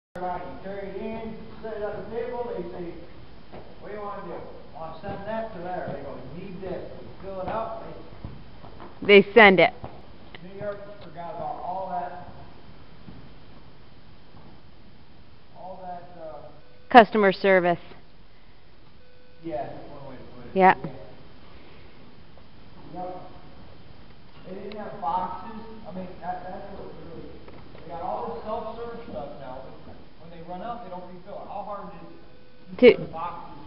You carry it in, set it on the table, they say, what do you want to do? Want to send that to there. They go, need this. You fill it up. They send it. New York forgot about all that. Customer service. Yeah, that's one way to put it. Yeah. Yep. They didn't have boxes. I mean, that's what really. They got all this self-serve stuff now. When they run out, they don't refill it. How hard is it to put a box